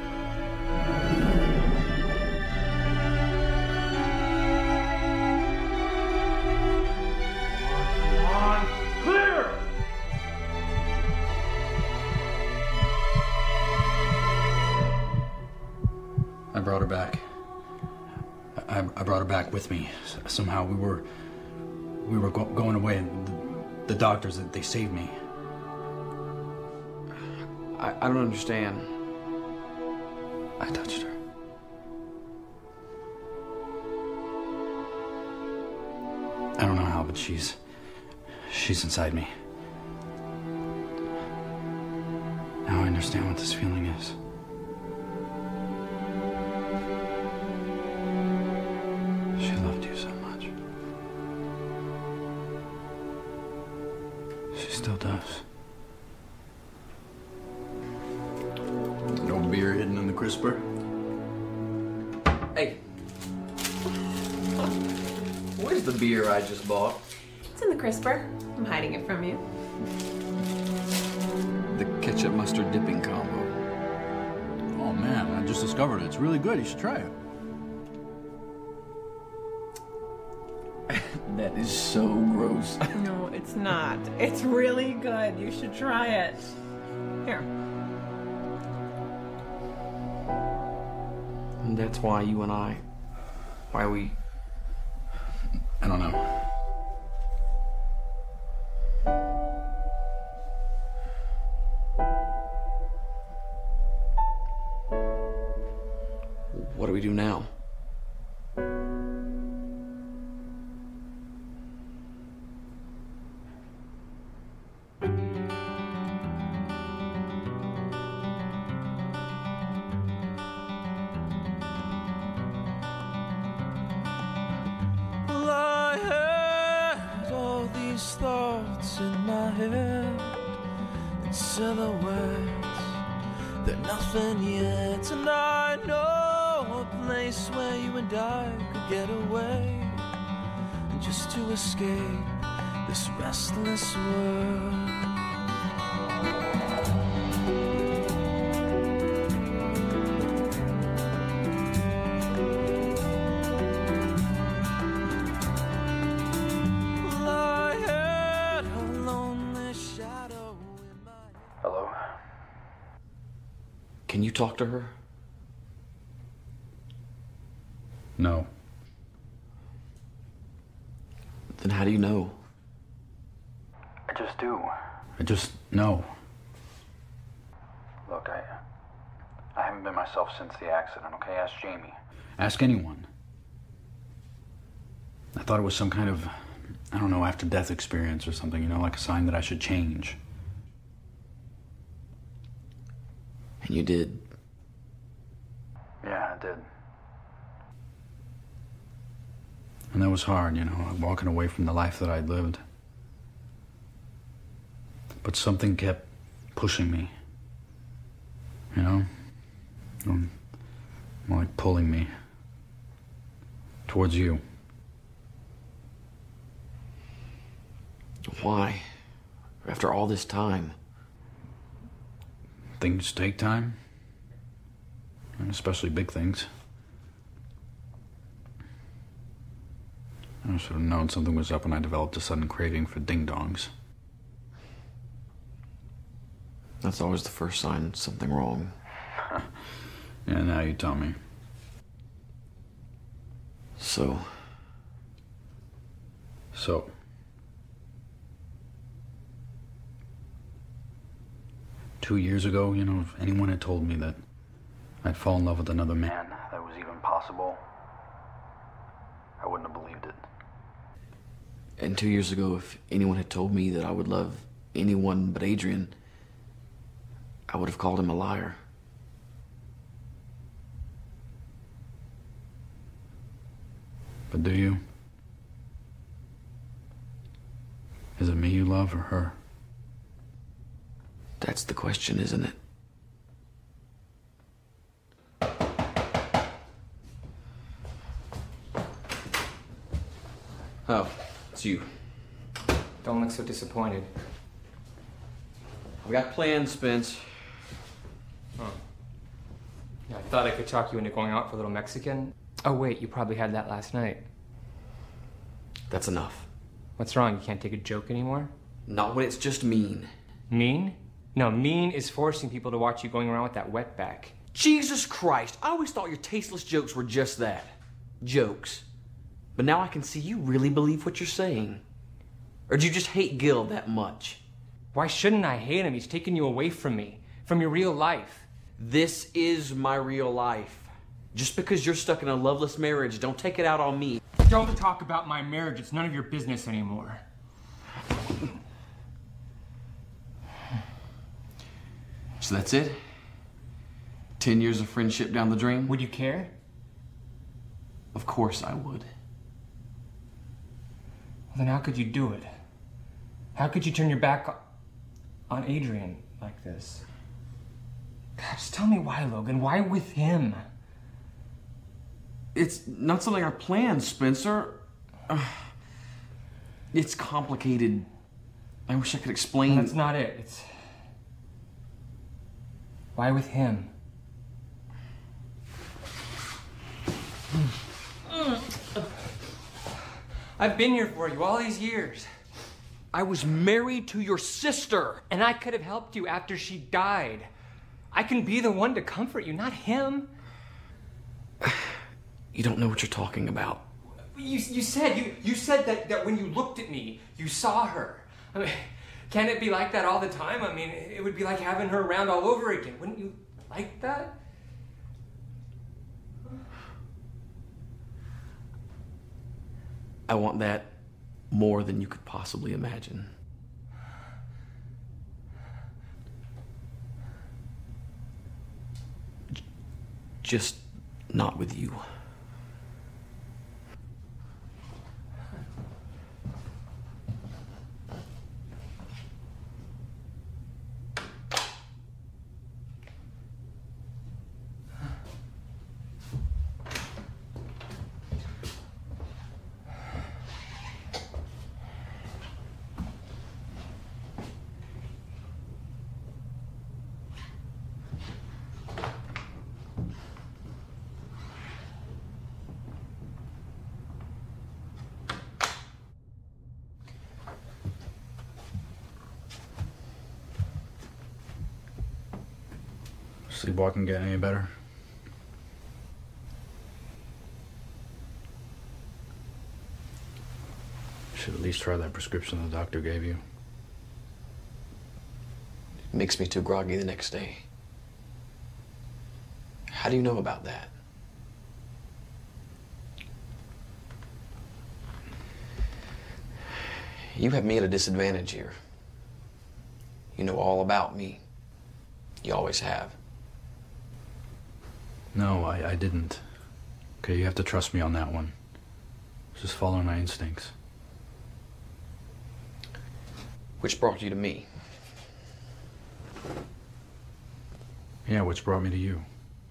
Clear! I brought her back. I brought her back with me. Somehow we were going away, and the doctors, they saved me. I don't understand. I touched her. I don't know how, but she's inside me. Now I understand what this feeling is. She loved you so much. She still does. No beer hidden in the crisper? Hey. Where's the beer I just bought? It's in the crisper. I'm hiding it from you. The ketchup mustard dipping combo. Oh man, I just discovered it. It's really good. You should try it. That is so gross. No, it's not. It's really good. You should try it. Here. And that's why you and I... Why we... I don't know. What do we do now? Well, I had all these thoughts in my head, in silhouettes, they're nothing yet, and I know a place where you and I could get away, and just to escape this restless world. Hello? Can you talk to her? No. Then how do you know? I just do. I just know. Look, I haven't been myself since the accident, okay? Ask Jamie. Ask anyone. I thought it was some kind of, I don't know, after-death experience or something, you know, like a sign that I should change. And you did. Yeah, I did. And that was hard, you know, walking away from the life that I'd lived. But something kept pushing me. You know? More like pulling me towards you. Why? After all this time? Things take time. And especially big things. I should have known something was up when I developed a sudden craving for ding-dongs. That's always the first sign something wrong. Yeah, now you tell me. So, So, two years ago, you know, if anyone had told me that I'd fall in love with another man, that was even possible, I wouldn't have believed it. And 2 years ago, if anyone had told me that I would love anyone but Adrian, I would have called him a liar. But do you? Is it me you love or her? That's the question, isn't it? Oh, it's you. Don't look so disappointed. I've got plans, Spence. Huh. Yeah, I thought I could talk you into going out for a little Mexican. Oh wait, you probably had that last night. That's enough. What's wrong? You can't take a joke anymore? Not when it's just mean. Mean? No, mean is forcing people to watch you going around with that wetback. Jesus Christ, I always thought your tasteless jokes were just that. Jokes. But now I can see you really believe what you're saying. Or do you just hate Gil that much? Why shouldn't I hate him? He's taken you away from me, from your real life. This is my real life. Just because you're stuck in a loveless marriage, don't take it out on me. Don't talk about my marriage. It's none of your business anymore. So that's it? 10 years of friendship down the drain? Would you care? Of course I would. Well, then how could you do it? How could you turn your back on Adrian like this? God, just tell me why, Logan. Why with him? It's not something I planned, Spencer. It's complicated. I wish I could explain. That's not it. It's... Why with him? I've been here for you all these years. I was married to your sister. And I could have helped you after she died. I can be the one to comfort you, not him. You don't know what you're talking about. You said that when you looked at me, you saw her. I mean, can it be like that all the time? I mean, it would be like having her around all over again. Wouldn't you like that? I want that more than you could possibly imagine. Just not with you. Sleepwalking get any better? Should at least try that prescription the doctor gave you. It makes me too groggy the next day. How do you know about that? You have me at a disadvantage here. You know all about me. You always have. No, I didn't. Okay, you have to trust me on that one. Just follow my instincts. Which brought you to me? Yeah, which brought me to you.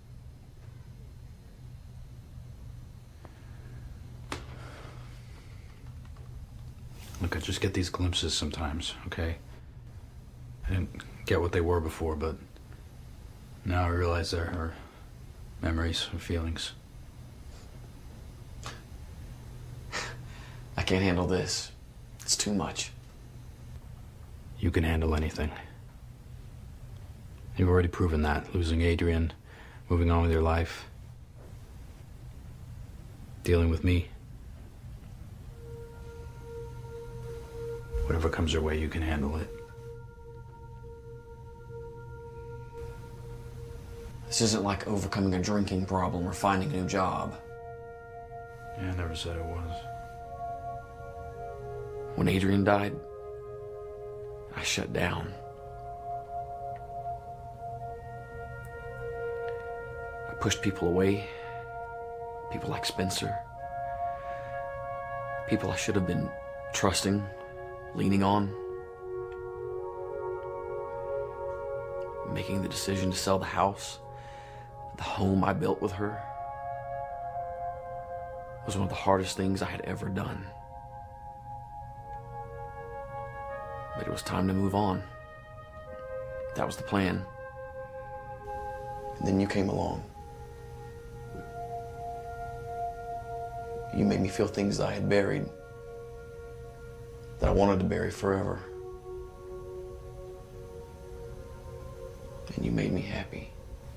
Look, I just get these glimpses sometimes, okay? I didn't get what they were before, but now I realize there are memories and feelings. I can't handle this. It's too much. You can handle anything. You've already proven that. Losing Adrian, moving on with your life, dealing with me. Whatever comes your way, you can handle it. This isn't like overcoming a drinking problem or finding a new job. Yeah, I never said it was. When Adrian died, I shut down. I pushed people away. People like Spencer. People I should have been trusting, leaning on. Making the decision to sell the house, the home I built with her, was one of the hardest things I had ever done. But it was time to move on. That was the plan. And then you came along. You made me feel things that I had buried, that I wanted to bury forever. And you made me happy.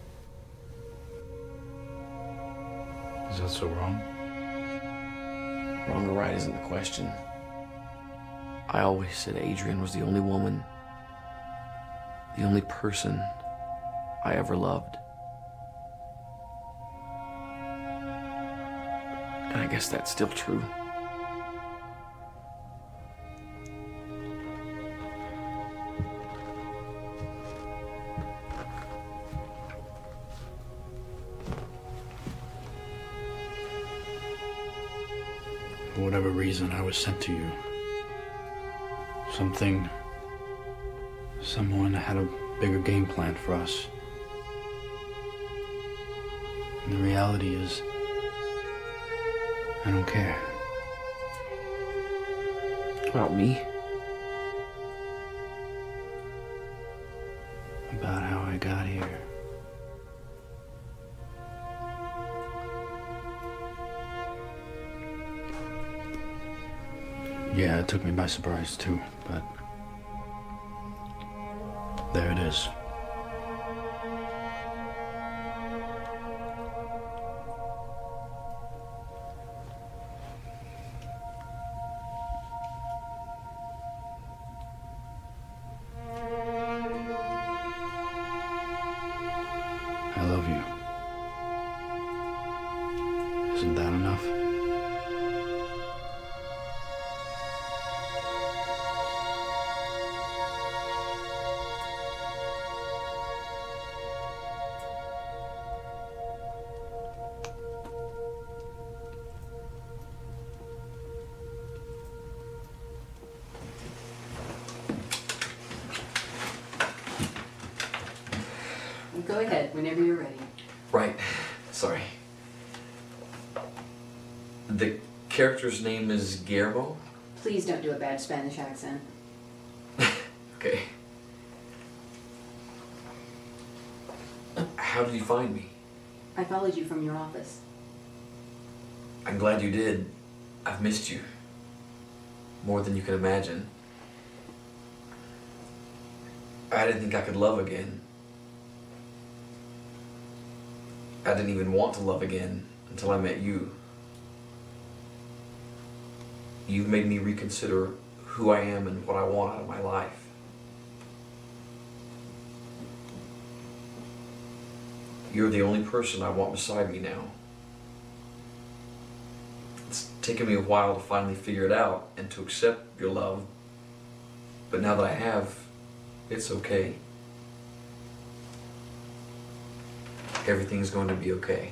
Is that so wrong? Wrong or right isn't the question. I always said Adrian was the only woman, the only person I ever loved. And I guess that's still true. For whatever reason, I was sent to you. Someone had a bigger game plan for us. And the reality is, I don't care. About me? About how I got here. Yeah, it took me by surprise too, but there it is. I love you. Isn't that enough? Go ahead, whenever you're ready. Right. Sorry. The character's name is Guillermo? Please don't do a bad Spanish accent. Okay. How did you find me? I followed you from your office. I'm glad you did. I've missed you. More than you can imagine. I didn't think I could love again. I didn't even want to love again until I met you. You've made me reconsider who I am and what I want out of my life. You're the only person I want beside me now. It's taken me a while to finally figure it out and to accept your love, but now that I have, it's okay. Everything's going to be okay.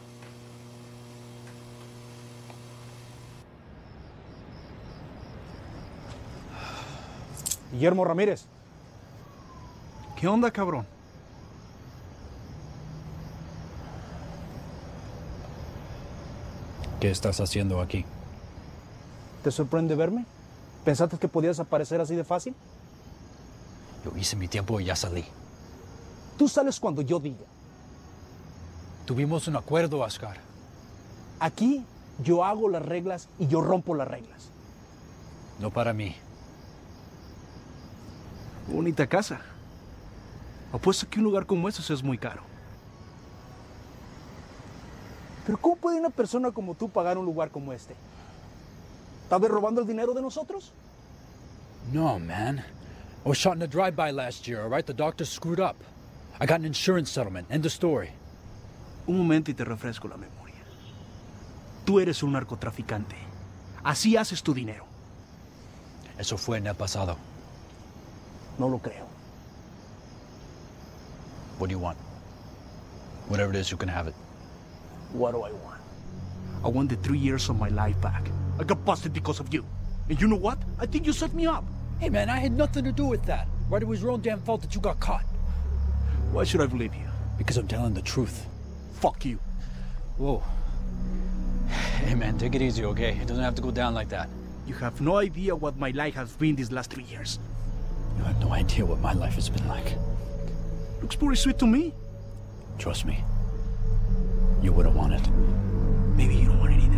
Guillermo Ramírez. ¿Qué onda, cabrón? ¿Qué estás haciendo aquí? ¿Te sorprende verme? ¿Pensaste que podías aparecer así de fácil? Yo hice mi tiempo y ya salí. Tú sales cuando yo diga. Tuvimos un acuerdo, Oscar. Aquí yo hago las reglas y yo rompo las reglas. No para mí. Bonita casa. Apuesto que un lugar como ese es muy caro. Pero ¿cómo puede una persona como tú pagar un lugar como este? ¿Tal vez robando el dinero de nosotros? No, man. I was shot in a drive-by last year, all right? The doctor screwed up. I got an insurance settlement. End of story. Un momento y te refresco la memoria. Tú eres un narcotraficante. Así haces tu dinero. Eso fue en el pasado. No lo creo. What do you want? Whatever it is, you can have it. What do I want? I want the 3 years of my life back. I got busted because of you. And you know what? I think you set me up. Hey, man, I had nothing to do with that. Right? It was your own damn fault that you got caught. Why should I believe you? Because I'm telling the truth. Fuck you. Whoa. Hey, man, take it easy, okay? It doesn't have to go down like that. You have no idea what my life has been these last 3 years. You have no idea what my life has been like. Looks pretty sweet to me. Trust me. You wouldn't want it. Maybe you don't want it either.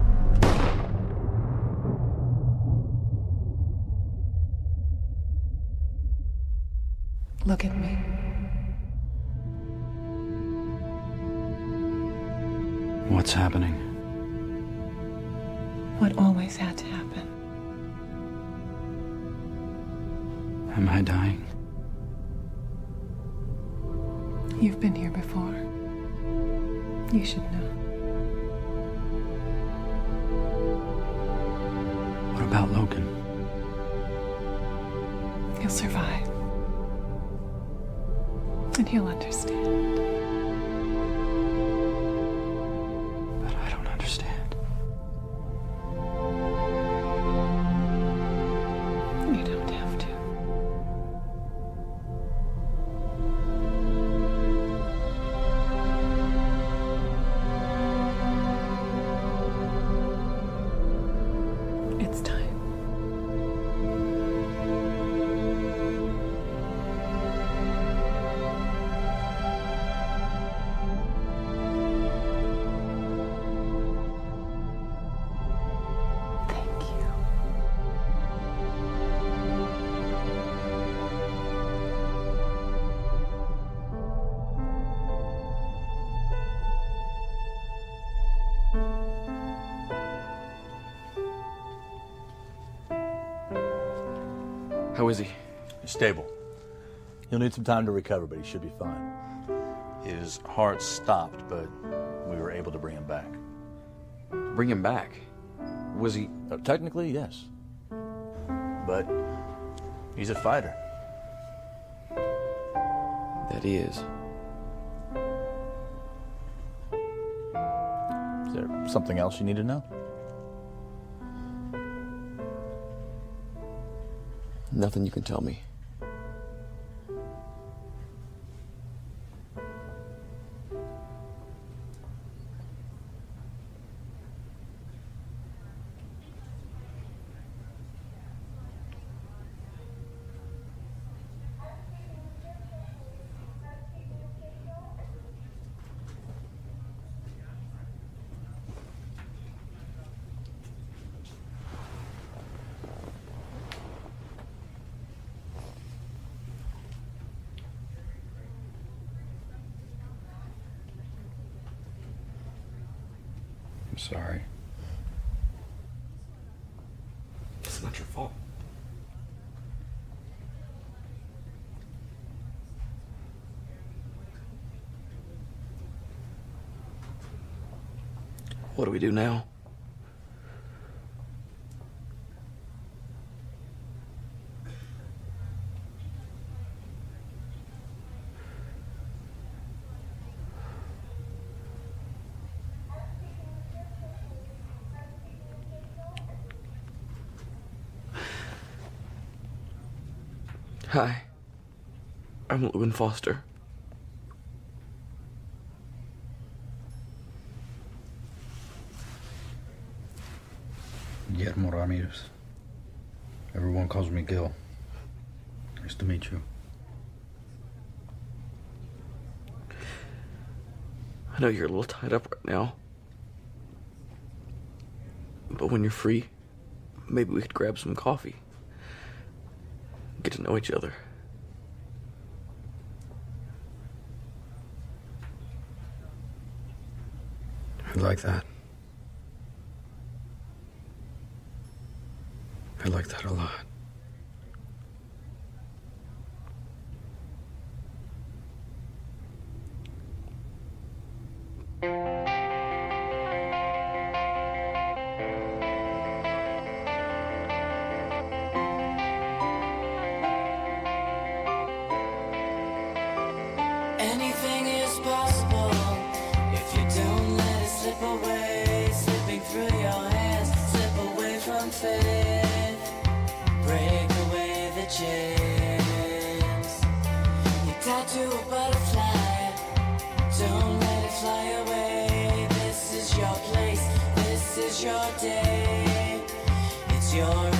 Look at me. What's happening? What always had to happen. Am I dying? You've been here before. You should know. What about Logan? He'll survive. And he'll understand. But I don't understand. You don't have to. It's time. How is he? He's stable. He'll need some time to recover, but he should be fine. His heart stopped, but we were able to bring him back. Bring him back? Was he... technically, yes. But he's a fighter. That he is. Is there something else you need to know? Nothing you can tell me. I'm sorry. It's not your fault. What do we do now? Hi, I'm Logan Foster. Guillermo Ramirez. Everyone calls me Gil. Nice to meet you. I know you're a little tied up right now. But when you're free, maybe we could grab some coffee. Get to know each other. I'd like that. I'd like that a lot. Anything is possible if you don't let it slip away, slipping through your hands, slip away from fate, break away the chains. You tied to a butterfly, don't let it fly away. This is your place, this is your day, it's your